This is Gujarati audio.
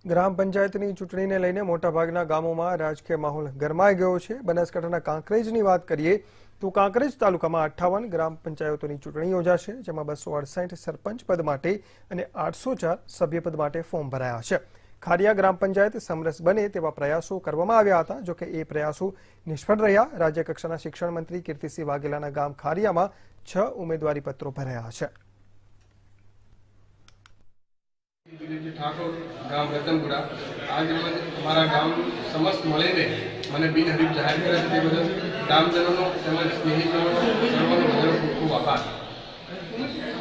ગ્રામ પંચાયતની ચૂંટણીને લઈને મોટાભાગના ગામોમાં રાજકીય માહોલ ગરમાઈ ગયો છે। બનાસકાંઠાના કાંકરેજની વાત કરીએ તો કાંકરેજ તાલુકામાં 58 ગ્રામ પંચાયતોની ચૂંટણી યોજાશે, જેમાં 268 સરપંચ પદ માટે અને 804 સભ્યપદ માટે ફોર્મ ભરાયા છે। ખારિયા ગ્રામ પંચાયત સમરસ બને તેવા પ્રયાસો કરવામાં આવ્યા હતા, જોકે એ પ્રયાસો નિષ્ફળ રહ્યા। રાજ્ય કક્ષાના શિક્ષણ મંત્રી કીર્તિસિંહ વાઘેલાના ગામ ખારિયામાં 6 ઉમેદવારી પત્રો ભરાયા છે। ઠાકોર ગામ રતનપુરા आज हमारा गाम समस्त મળીને મને બિનહરીફ જાહેર કર્યા તે બદલ ગામજનોનો તેમજ સ્નેહીજનોનો સર્વનો ખૂબ ખૂબ આભાર।